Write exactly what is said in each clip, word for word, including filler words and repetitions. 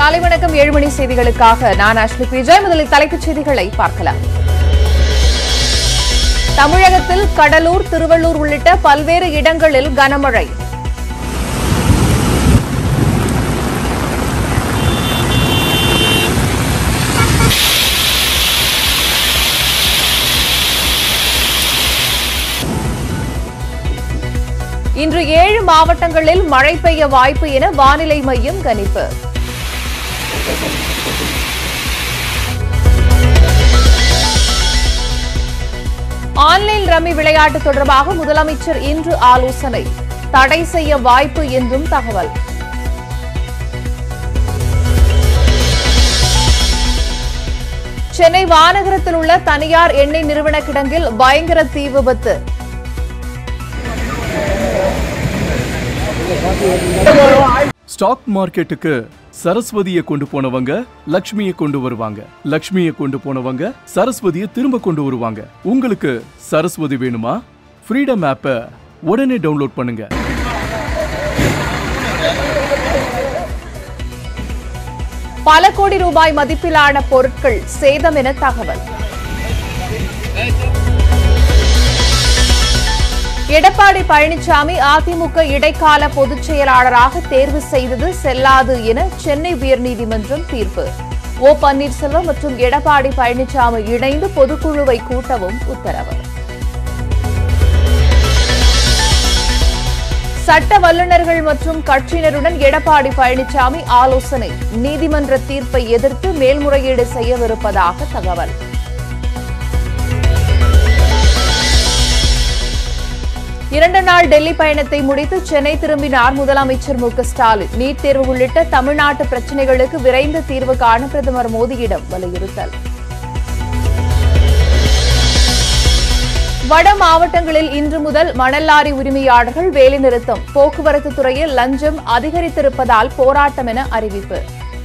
காலை வணக்கம் ஏழு மணி செய்திகளுக்காக நான் அஸ்மி விஜய். முதலில் தலைப்புச் செய்திகளை பார்க்கலாம். தமிழகத்தில் கடலூர், திருவள்ளூர் உள்ளிட்ட பல்வேறு இடங்களில் கனமழை. இன்று ஏழு மாவட்டங்களில் மழை பெய்ய வாய்ப்பு என வானிலை மையம் கணிப்பு. ஆன்லைன் ரம்மி விளையாட்டு தொடர்பாக முதலமைச்சர் இன்று ஆலோசனை. தடை செய்ய வாய்ப்பு என்றும் தகவல். சென்னை வானகரத்தில் உள்ள தனியார் எண்ணெய் நிறுவன கிடங்கில் பயங்கர தீ விபத்து. ஸ்டாக் மார்க்கெட்டுக்கு சரஸ்வதியை கொண்டு போனவங்க லட்சுமியை கொண்டு வருவாங்க, லட்சுமியை கொண்டு போனவங்க சரஸ்வதியை திரும்ப கொண்டு வருவாங்க. உங்களுக்கு சரஸ்வதி வேணுமா? ஃப்ரீடம் ஆப்பை உடனே டவுன்லோட் பண்ணுங்க. பல கோடி ரூபாய் மதிப்பிலான பொருட்கள் சேதம் என தகவல். எடப்பாடி பழனிசாமி அதிமுக இடைக்கால பொதுச் செயலாளராக தேர்வு செய்தது செல்லாது என சென்னை உயர்நீதிமன்றம் தீர்ப்பு. ஓ பன்னீர்செல்வம் மற்றும் எடப்பாடி பழனிசாமி இணைந்து பொதுக்குழுவை கூட்டவும் உத்தரவு. சட்ட வல்லுநர்கள் மற்றும் கட்சியினருடன் எடப்பாடி பழனிசாமி ஆலோசனை. நீதிமன்ற தீர்ப்பை எதிர்த்து மேல்முறையீடு செய்யவிருப்பதாக தகவல். இரண்டு நாள் டெல்லி பயணத்தை முடித்து சென்னை திரும்பினார் முதலமைச்சர் மு க ஸ்டாலின். நீட் தேர்வு உள்ளிட்ட தமிழ்நாட்டு பிரச்சினைகளுக்கு விரைந்து தீர்வு காண பிரதமர் மோடியிடம் வலியுறுத்தல். வட மாவட்டங்களில் இன்று முதல் மணல் லாரி உரிமையாளர்கள் வேலைநிறுத்தம். போக்குவரத்து துறையில் லஞ்சம் அதிகரித்திருப்பதால் போராட்டம் என அறிவிப்பு.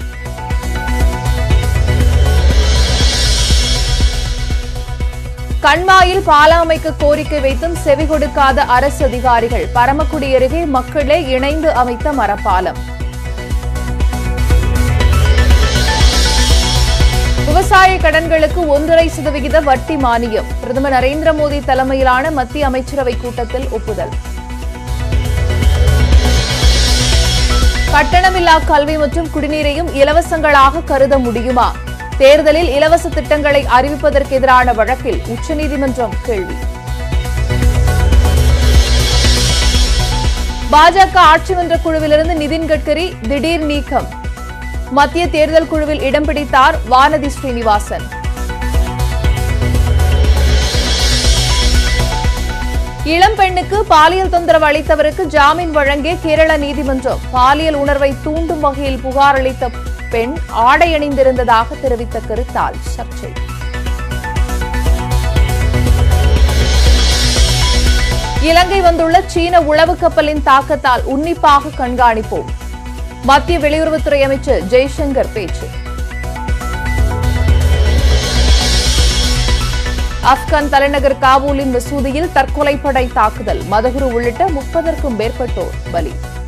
கண்மாயில் பாலம் அமைக்க கோரிக்கை வைத்தும் செவி கொடுக்காத அரசு அதிகாரிகள். பரமக்குடி அருகே மக்களே இணைந்து அமைத்த மரப்பாலம். விவசாய கடன்களுக்கு ஒன்றரை சதவிகித வட்டி மானியம். பிரதமர் நரேந்திர மோடி தலைமையிலான மத்திய அமைச்சரவை கூட்டத்தில் ஒப்புதல். கட்டணமில்லா கல்வி மற்றும் குடிநீரையும் இலவசங்களாக கருத முடியுமா? தேர்தலில் இலவச திட்டங்களை அறிவிப்பதற்கு எதிரான வழக்கில் உச்சநீதிமன்றம் கேள்வி. பாஜக ஆட்சி மன்ற குழுவிலிருந்து நிதின் கட்கரி திடீர் நீக்கம். மத்திய தேர்தல் குழுவில் இடம் பிடித்தார் வானதி ஸ்ரீனிவாசன். இளம் பெண்ணுக்கு பாலியல் தொந்தரவு அளித்தவருக்கு ஜாமீன் வழங்கிய கேரள நீதிமன்றம். பாலியல் உணர்வை தூண்டும் வகையில் புகார் அளித்த பெண் ஆடை அணிந்திருந்ததாக தெரிவித்த கருத்தால் சர்ச்சை. இலங்கை வந்துள்ள சீன உளவு கப்பலின் தாக்கத்தால் உன்னிப்பாக கண்காணிப்போம். மத்திய வெளியுறவுத்துறை அமைச்சர் ஜெய்சங்கர் பேச்சு. ஆப்கான் தலைநகர் காபூலின் மசூதியில் தற்கொலைப்படை தாக்குதல். மதகுரு உள்ளிட்ட முப்பதற்கும் மேற்பட்டோர் பலி.